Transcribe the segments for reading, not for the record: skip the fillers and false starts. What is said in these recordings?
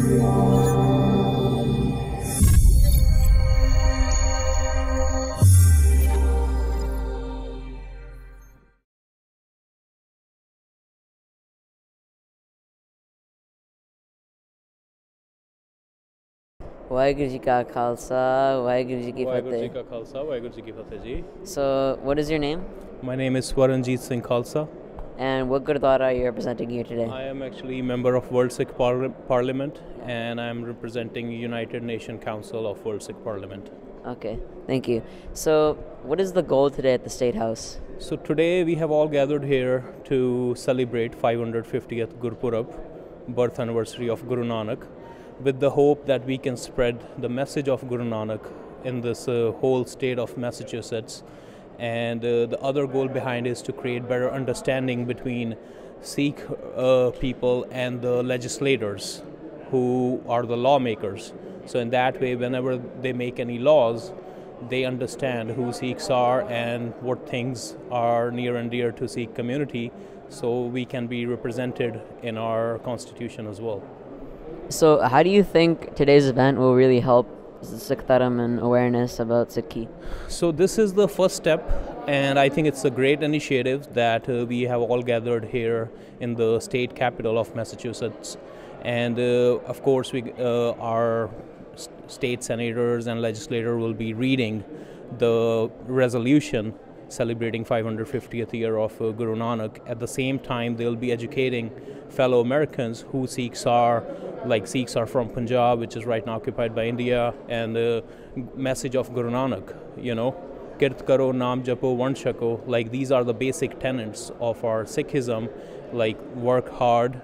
Waheguru Ji Ka Khalsa, Waheguru Ji Ki Waheguru Ji Fateh. Ka Khalsa, Waheguru Ji Ki Fateh Ji. So, what is your name? My name is Swaranjit Singh Khalsa. And what Gurdwara are you representing here today? I am actually member of World Sikh Parliament, and I am representing United Nations Council of World Sikh Parliament. Okay, thank you. So, what is the goal today at the State House? So today we have all gathered here to celebrate 550th Gurpurab, birth anniversary of Guru Nanak, with the hope that we can spread the message of Guru Nanak in this whole state of Massachusetts. And the other goal behind is to create better understanding between Sikh people and the legislators who are the lawmakers. So in that way, whenever they make any laws, they understand who Sikhs are and what things are near and dear to Sikh community, so we can be represented in our constitution as well. So, how do you think today's event will really help Sikh Dharam and awareness about Sikhi? So this is the first step, and I think it's a great initiative that we have all gathered here in the state capital of Massachusetts. And of course, our state senators and legislators will be reading the resolution celebrating 550th year of Guru Nanak. At the same time, they'll be educating fellow Americans who Sikhs are. Like Sikhs are from Punjab, which is right now occupied by India, and the message of Guru Nanak, Kirt karo, naam japo, vand shako. Like these are the basic tenets of our Sikhism, like work hard,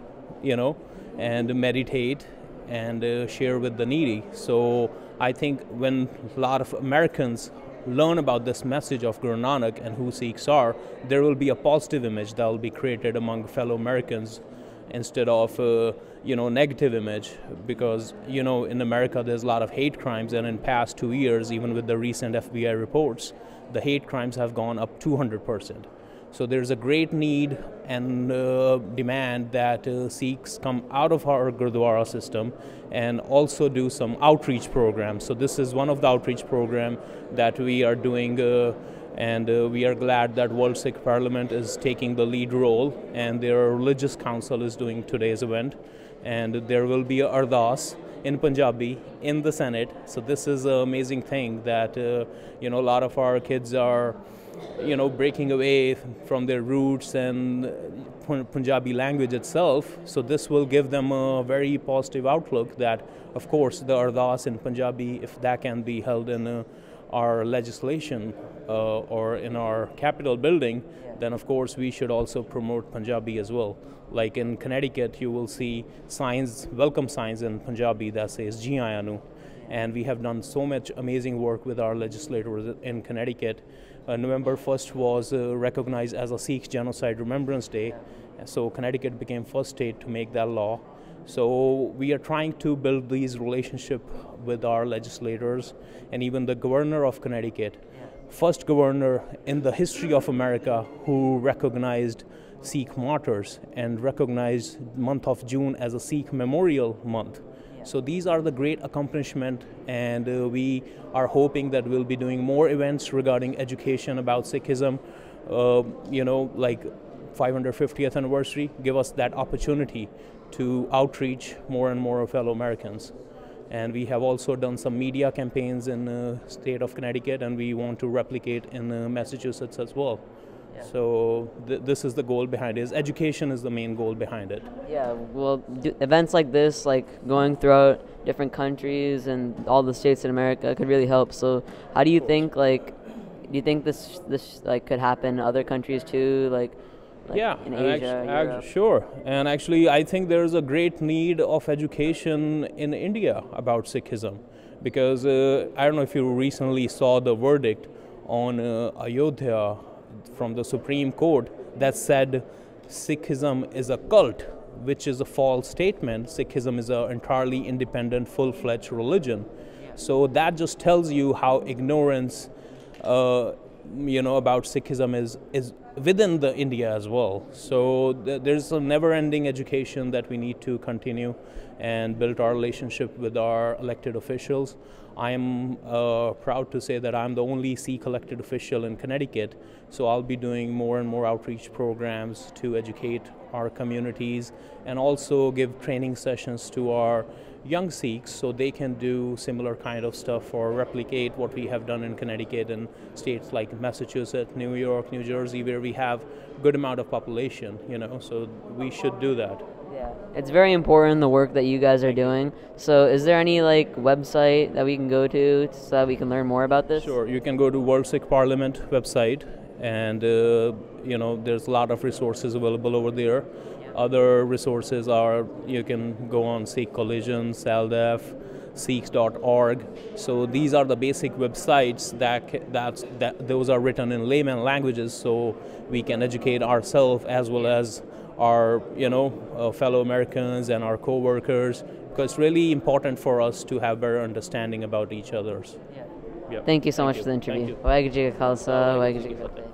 and meditate and share with the needy. So I think when a lot of Americans learn about this message of Guru Nanak and who Sikhs are, there will be a positive image that will be created among fellow Americans instead of negative image, because in America there's a lot of hate crimes, and in past 2 years, even with the recent FBI reports, the hate crimes have gone up 200%. So there's a great need and demand that Sikhs come out of our Gurdwara system and also do some outreach programs. So this is one of the outreach programs that we are doing, and we are glad that World Sikh Parliament is taking the lead role, and their religious council is doing today's event. And there will be a ardas in Punjabi in the Senate. So this is an amazing thing that a lot of our kids are breaking away from their roots and Punjabi language itself. So this will give them a very positive outlook that, of course, the ardas in Punjabi, if that can be held in our legislation or in our Capitol building, then of course we should also promote Punjabi as well. Like in Connecticut, you will see signs, welcome signs in Punjabi that says Ji Aaya Nu. And we have done so much amazing work with our legislators in Connecticut. November 1st was recognized as a Sikh Genocide Remembrance Day. So Connecticut became first state to make that law. So we are trying to build these relationships with our legislators, and even the governor of Connecticut, first governor in the history of America who recognized Sikh martyrs and recognized month of June as a Sikh memorial month. So these are the great accomplishment, and we are hoping that we'll be doing more events regarding education about Sikhism. Like 550th anniversary, give us that opportunity to outreach more and more fellow Americans. And we have also done some media campaigns in the state of Connecticut, and we want to replicate in Massachusetts as well. So this is the goal behind it. Education is the main goal behind it. Yeah, well, events like this, like going throughout different countries and all the states in America, could really help. So how do you think, do you think this could happen in other countries too, like in Asia, sure. And actually, I think there is a great need of education in India about Sikhism, because I don't know if you recently saw the verdict on Ayodhya from the Supreme Court that said Sikhism is a cult, which is a false statement. Sikhism is an entirely independent, full-fledged religion. So that just tells you how ignorance, about Sikhism is within the India as well. So there's a never-ending education that we need to continue and build our relationship with our elected officials. I am proud to say that I'm the only Sikh elected official in Connecticut, so I'll be doing more and more outreach programs to educate our communities and also give training sessions to our young Sikhs so they can do similar kind of stuff or replicate what we have done in Connecticut and states like Massachusetts, New York, New Jersey, where we have good amount of population, so we should do that. Yeah, it's very important, the work that you guys are doing. So is there any website that we can go to so that we can learn more about this? Sure, you can go to World Sikh Parliament website, and there's a lot of resources available over there. Other resources are, you can go on Sikh Collision, SALDEF, Sikhs.org. So these are the basic websites that those are written in layman languages, so we can educate ourselves as well as our fellow Americans and our co-workers, because it's really important for us to have better understanding about each other's. Thank you so much for the interview. Waheguru Ji Ka Khalsa, Waheguru Ji Ki Fateh.